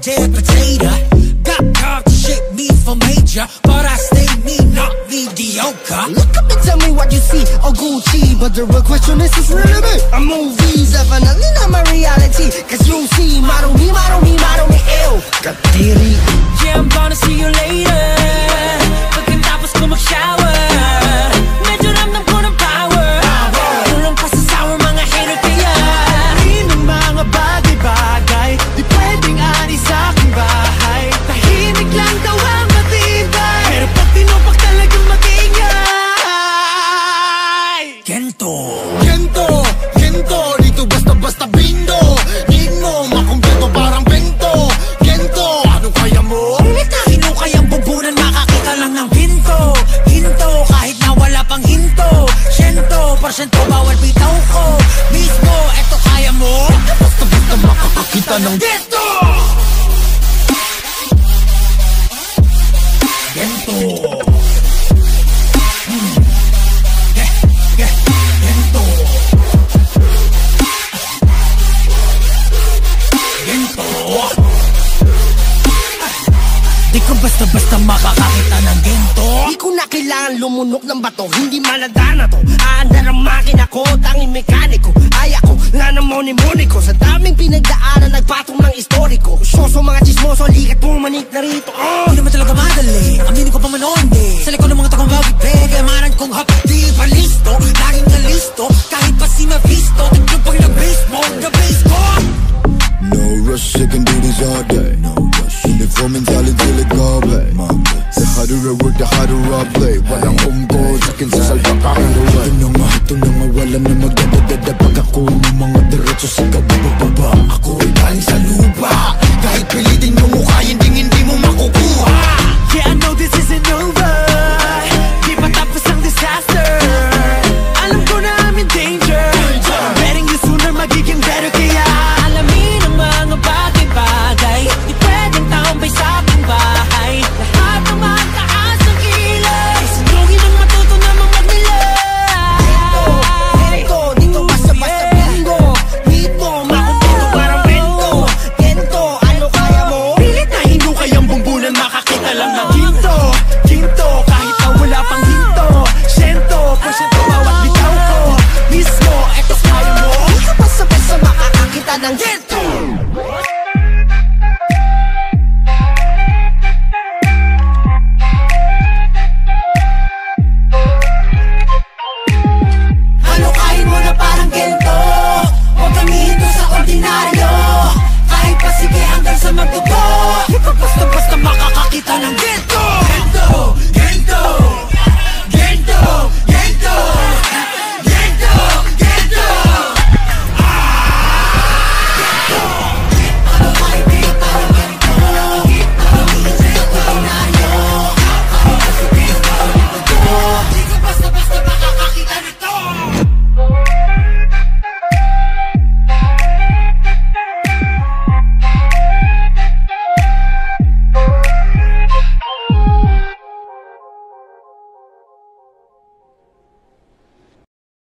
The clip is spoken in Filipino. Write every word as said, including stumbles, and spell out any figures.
dead potato. Got God to shape me for major, but I stay me, not mediocre. Look up and tell me what you see, oh Gucci, but the real question is, is really me? A movie's definitely not my reality, cause you see, model me, model me, model me, ew, katiri. Yeah, I'm gonna see you later. Pagkatapos ko mag-shower, medyo ramdam ko ng power. Tulong pa sa sour mga hater kaya di ng mga bagay-bagay, di pwedeng ani sa aking bahay. Tahimik lang daw ang matibay, pero pag tinupak talagang mag-ingay. Gento, Gento, Gento, dito basta-basta bindo. Di mo makumpleto parang bento. Gento, ano kaya mo? Umitahin mo kayang bubunan, makakita lang ng hinto. Hinto, kahit na wala pang hinto. Gento, porsyento bawal bitaw ko. Mismo, eto kaya mo? Basta-basta makakakita ng Gento! Gento! Hmm. Ge- ge- Gento! Gento! Di ko basta-basta makakakita ng gento. Di ko na kailangan lumunok ng bato, hindi maladana to. Aandar ang makina ko, tanging mekaniko. Ay ako, nanamoni-moni ko. Sa daming pinagdaanan, nagpatong ng istoriko. Soso mga chismoso, likat pumanik na rito. uh. Hindi naman talaga madali, aminin ko pa man hindi. Sa likod ng mga takong bagay, kayamanan kong hapdi pa listo. Laging na listo, kahit pa si Mephisto. Tignan pag nag-base mo, the-base ko. No rush, I can do this all day. No rush. Uniform mentality till it go away. The harder I work, the harder I play. Walang umko, sakin sa salpa kakang away. Ito na nga, ito na nga, wala na magdadadada. Pag ako ng mga diretso, sigaw, bababa.